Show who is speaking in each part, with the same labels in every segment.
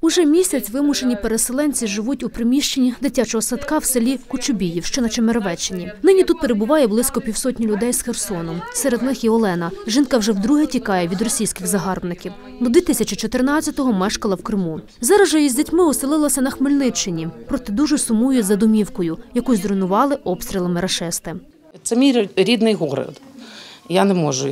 Speaker 1: Уже місяць вимушені переселенці живуть у приміщенні дитячого садка в селі Кучубіїв, що на Чемеровеччині. Нині тут перебуває близько півсотні людей з Херсону. Серед них і Олена. Жінка вже вдруге тікає від російських загарбників. До 2014-го мешкала в Криму. Зараз же із дітьми оселилася на Хмельниччині. Проте дуже сумує за домівкою, яку зруйнували обстрілами рашисти.
Speaker 2: Це мій рідний город. Я не можу.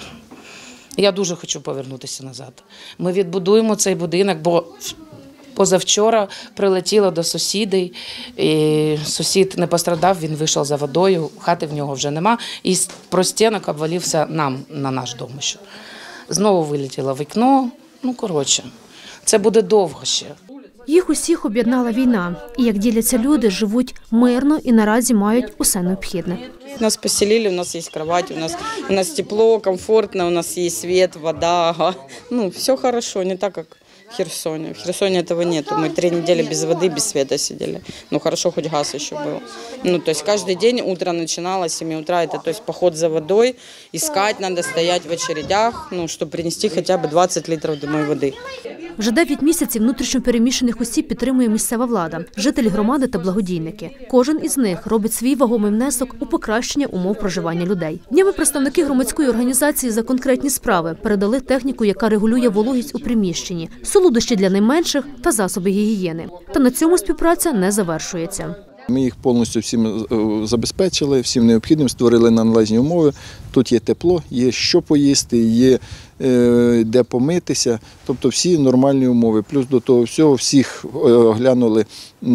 Speaker 2: Я дуже хочу повернутися назад. Ми відбудуємо цей будинок, бо позавчора прилетіло до сусідів, і сусід не пострадав, він вийшов за водою, хати в нього вже нема, і з простінок обвалився нам, на наш дом. Знову вилетіло вікно, це буде довго ще.
Speaker 1: Їх усіх об'єднала війна. І, як діляться люди, живуть мирно і наразі мають усе необхідне.
Speaker 3: Нас поселили, у нас є кровать, у нас тепло, комфортно, у нас є світ, вода. Все хорошо, не так, як в Херсоне. В Херсоне этого нету. Мы 3 недели без воды, без света сидели. Хорошо, хоть газ еще был. То есть каждый день утро начиналось, 7 утра, это то есть поход за водой, искать надо, стоять в очередях, чтобы принести хотя бы 20 литров домой воды.
Speaker 1: Вже 9 місяців внутрішньо переміщених осіб підтримує місцева влада, жителі громади та благодійники. Кожен із них робить свій вагомий внесок у покращення умов проживання людей. Днями представники громадської організації «За конкретні справи» передали техніку, яка регулює вологість у приміщенні, солодощі для найменших та засоби гігієни. Та на цьому співпраця не завершується.
Speaker 4: Ми їх повністю всім забезпечили, всім необхідним, створили належні умови. Тут є тепло, є що поїсти, є де помитися, тобто всі нормальні умови. Плюс до того всього всіх оглянули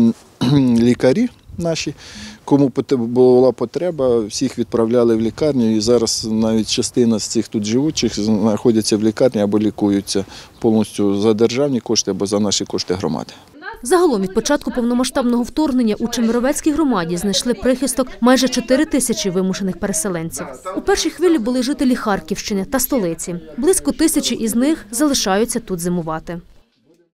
Speaker 4: лікарі наші, кому була потреба, всіх відправляли в лікарню. І зараз навіть частина з цих тут живучих знаходяться в лікарні або лікуються повністю за державні кошти або за наші кошти громади.
Speaker 1: Загалом від початку повномасштабного вторгнення у Чемеровецькій громаді знайшли прихисток майже 4 тисячі вимушених переселенців. У першій хвилі були жителі Харківщини та столиці. Близько 1000 із них залишаються тут зимувати.